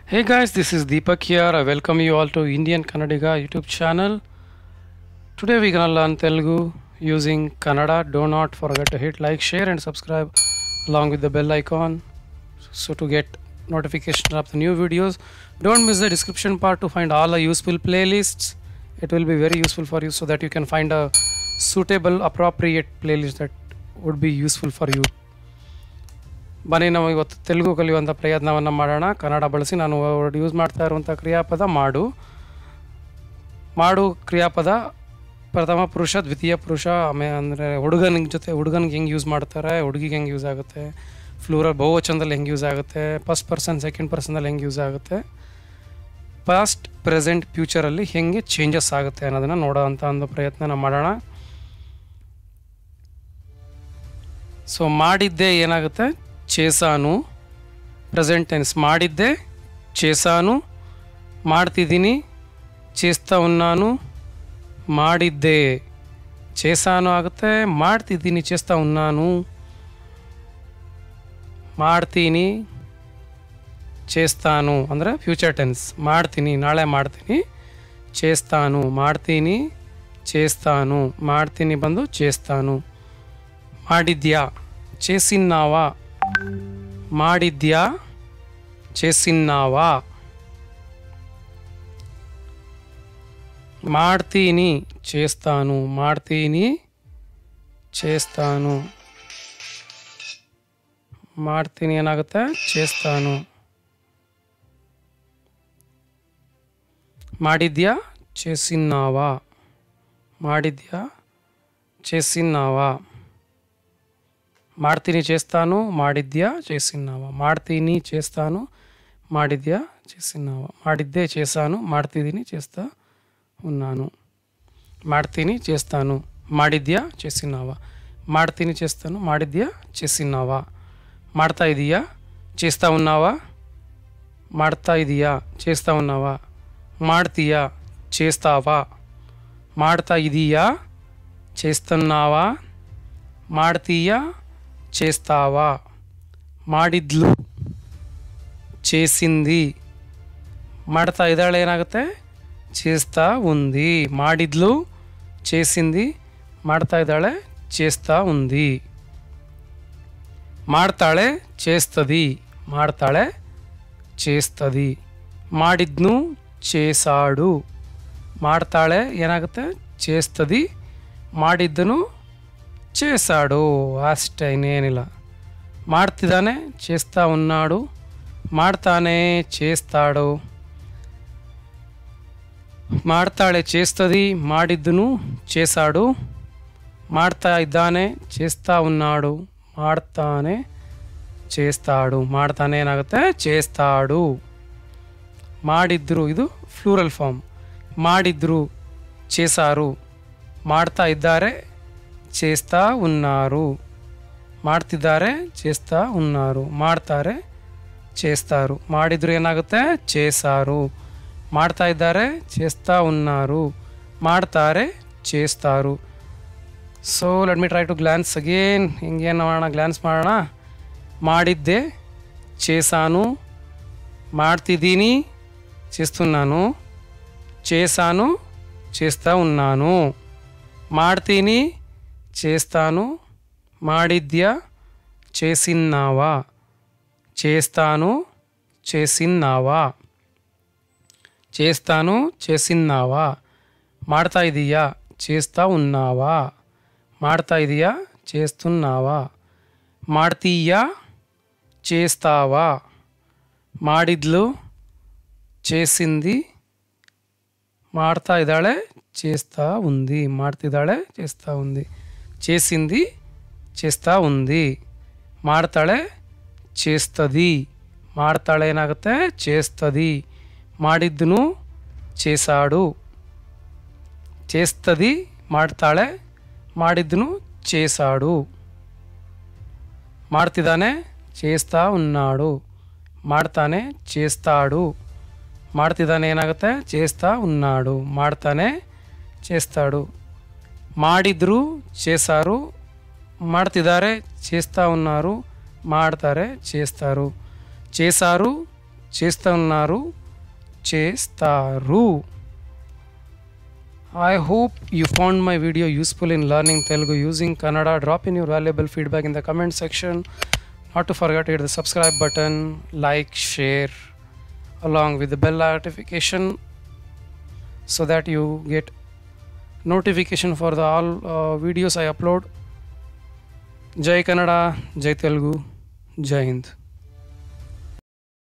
Hey guys, this is Deepak here. I welcome you all to Indian Kannadiga YouTube channel. Today we're gonna learn Telugu using Kannada. Do not forget to hit like, share and subscribe along with the bell icon so to get notification of the new videos. Don't miss the description part to find all the useful playlists. It will be very useful for you so that you can find a suitable appropriate playlist that would be useful for you. ಬನ್ನಿ ನಾವು ಇವತ್ತು ತೆಲುಗು ಕಲಿಯುವಂಥ ಪ್ರಯತ್ನವನ್ನು ಮಾಡೋಣ. ಕನ್ನಡ ಬಳಸಿ ನಾನು use ಮಾಡ್ತಾ ಇರುವಂಥ ಕ್ರಿಯಾಪದ ಮಾಡು. ಮಾಡು ಕ್ರಿಯಾಪದ ಪ್ರಥಮ ಪುರುಷ, ದ್ವಿತೀಯ ಪುರುಷ, ಅಂದರೆ ಹುಡುಗನಿಗೆ ಹೆಂಗೆ ಯೂಸ್ ಮಾಡ್ತಾರೆ, ಹುಡುಗಿಗೆ ಹೆಂಗೆ ಯೂಸ್ ಆಗುತ್ತೆ, ಫ್ಲೂರಲ್ ಬಹುವಚನದಲ್ಲಿ ಹೆಂಗೆ ಯೂಸ್ ಆಗುತ್ತೆ, ಫಸ್ಟ್ ಪರ್ಸನ್ ಸೆಕೆಂಡ್ ಪರ್ಸನಲ್ಲಿ ಹೆಂಗೆ ಯೂಸ್ ಆಗುತ್ತೆ, ಪಾಸ್ಟ್ ಪ್ರೆಸೆಂಟ್ ಫ್ಯೂಚರಲ್ಲಿ ಹೆಂಗೆ ಚೇಂಜಸ್ ಆಗುತ್ತೆ ಅನ್ನೋದನ್ನು ನೋಡೋವಂಥ ಒಂದು ಪ್ರಯತ್ನ ಮಾಡೋಣ. ಸೊ ಮಾಡಿದ್ದೆ ಏನಾಗುತ್ತೆ, చేశాను. ಪ್ರೆಸೆಂಟ್ ಟೆನ್ಸ್ ಮಾಡಿದ್ದೆ, చేశాను, ಮಾಡ್ತಿದ್ದೀನಿ, చేస్తా ఉన్నాను, ಮಾಡಿದ್ದೆ, చేశాను ಆಗುತ್ತೆ, ಮಾಡ್ತಿದ್ದೀನಿ, చేస్తా ఉన్నాను, ಮಾಡ್ತೀನಿ, చేస్తాను ಅಂದರೆ ಫ್ಯೂಚರ್ ಟೆನ್ಸ್. ಮಾಡ್ತೀನಿ ನಾಳೆ ಮಾಡ್ತೀನಿ, చేస్తాను ಮಾಡ್ತೀನಿ, చేస్తాను ಮಾಡ್ತೀನಿ ಬಂದು చేస్తాను. ಮಾಡಿದ್ಯಾ, చేసిన్నావా, ಮಾಡಿದ್ಯಾ, చేసిన్నావా. ಮಾಡ್ತೀನಿ, చేస్తాను, ಮಾಡ್ತೀನಿ, చేస్తాను, ಮಾಡ್ತೀನಿ ಏನಾಗುತ್ತೆ, చేస్తాను. ಮಾಡಿದ್ಯಾ, చేసిన్నావా, ಮಾಡಿದ್ಯా, చేసిన్నావా. ಮಾಡ್ತೀನಿ, చేస్తాను, ಮಾಡಿದ್ಯా, చేసిన్నావా. ಮಾಡ್ತೀನಿ, చేస్తాను, ಮಾಡಿದ್ಯా, చేసిన్నావా. ಮಾಡಿದ್దే, చేశాను, ಮಾಡ್ತಿದ್ದೀನಿ, చేస్తా ఉన్నాను. ಮಾಡ್ತೀನಿ, చేస్తాను, ಮಾಡಿದ್ಯా, చేసిన్నావా. ಮಾಡ್ತೀನಿ, చేస్తాను, ಮಾಡಿದ್ಯా, చేసిన్నావా. ಮಾಡ್ತಾ ಇದೀಯಾ, చేస్తా ఉన్నావా. ಮಾಡ್ತಾ ಇದೀಯಾ, చేస్తా ఉన్నావా. ಮಾಡ್ತೀಯా, చేస్తావా. ಮಾಡ್ತಾ ಇದೀಯా, చేస్తున్నావా. ಮಾಡ್ತೀಯా, చేస్తావా. ಮಾಡಿದ್ಲು, చేసింది. ಮಾಡ್ತಾ ಇದ್ದಾಳೆ ಏನಾಗುತ್ತೆ, చేస్తా ఉంది. ಮಾಡಿದ್ಲು, చేసింది, ಮಾಡ್ತಾ ఇದ್ದಾಳೆ, చేస్తా ఉంది. ಮಾಡ್ತಾಳೆ, చేస్తుంది, ಮಾಡ್ತಾಳೆ, చేస్తుంది. ಮಾಡಿದ್ನು, చేశాడు. ಮಾಡ್ತಾಳೆ ಏನಾಗುತ್ತೆ, చేస్తుంది, ಮಾಡಿದ್ದನು, చేశాడు. ಅಷ್ಟೇ, ಇನ್ನೇನಿಲ್ಲ. ಮಾಡ್ತಿದ್ದಾನೆ, చేస్తా ఉన్నాడు, ಮಾಡ್ತಾನೆ, చేస్తాడు. ಮಾಡ್ತಾಳೆ, చేస్తుంది, ಮಾಡಿದ್ದನು, చేశాడు. ಮಾಡ್ತಾ ಇದ್ದಾನೆ, చేస్తా ఉన్నాడు, ಮಾಡ್ತಾನೆ, చేస్తాడు. ಮಾಡ್ತಾನೆ ಏನಾಗುತ್ತೆ, చేస్తాడు. ಮಾಡಿದ್ರು, ಇದು ಫ್ಲೂರಲ್ ಫಾರ್ಮ್. ಮಾಡಿದ್ರು, చేశారు. ಮಾಡ್ತಾ ಇದ್ದಾರೆ, చేస్తా ఉన్నారు. ಮಾಡ್ತಿದ್ದಾರೆ, చేస్తా ఉన్నారు. ಮಾಡ್ತಾರೆ, చేస్తారు. ಮಾಡಿದ್ರು ಏನಾಗುತ್ತೆ, చేశారు. ಮಾಡ್ತಾ ಇದ್ದಾರೆ, చేస్తా ఉన్నారు. ಮಾಡ್ತಾರೆ, చేస్తారు. So let me try to glance again. ಹಿಂಗೇನು ಮಾಡೋಣ, ಗ್ಲಾನ್ಸ್ ಮಾಡೋಣ. ಮಾಡಿದ್ದೆ, చేశాను, ಮಾಡ್ತಿದ್ದೀನಿ, చేస్తున్నాను, చేశాను, చేస్తా ఉన్నాను. ಮಾಡ್ತೀನಿ, చేస్తాను, ಮಾಡಿದ್యా, చేసిన్నావా. చేస్తాను, చేసిన్నావా. చేస్తాను, చేసిన్నావా. ಮಾಡ್ತಾ ಇದೀಯಾ, చేస్తా ఉన్నావా. ಮಾಡ್ತಾ ಇದೀಯಾ, చేస్తున్నావా. ಮಾಡ್ತೀಯా, చేస్తావా. ಮಾಡಿದ್ಲು, చేసింది, ಮಾಡ್ತಾ ಇದ್ದಾಳೆ, చేస్తా ఉంది. ಮಾಡ್ತಿದ್ದಾಳೆ, చేస్తా ఉంది. చేసింది, చేస్తా ఉంది. ಮಾಡ್ತಾಳೆ, చేస్తుంది. ಮಾಡ್ತಾಳೆ ಏನಾಗುತ್ತೆ, చేస్తుంది. ಮಾಡಿದ್ದನು, చేశాడు. చేస్తుంది, ಮಾಡ್ತಾಳೆ, ಮಾಡಿದ್ದನು, చేశాడు. ಮಾಡ್ತಿದ್ದಾನೆ, చేస్తా ఉన్నాడు. ಮಾಡ್ತಾನೆ, చేస్తాడు. ಮಾಡ್ತಿದ್ದಾನೆ ಏನಾಗುತ್ತೆ, చేస్తా ఉన్నాడు. ಮಾಡ್ತಾನೆ, చేస్తాడు. ಮಾಡಿದ್ರು, చేశారు. ಮಾಡ್ತಿದ್ದಾರೆ, చేస్తా ఉన్నారు. ಮಾಡ್ತಾರೆ, చేస్తారు. చేశారు, చేస్తారు. I hope you found my video useful in learning Telugu using Kannada. Drop in your valuable feedback in the comment section. Not to forget to hit the subscribe button, like, share along with the bell notification so that you get notification for the all videos I upload. Jai Kannada, Jai Telugu, Jai Hind.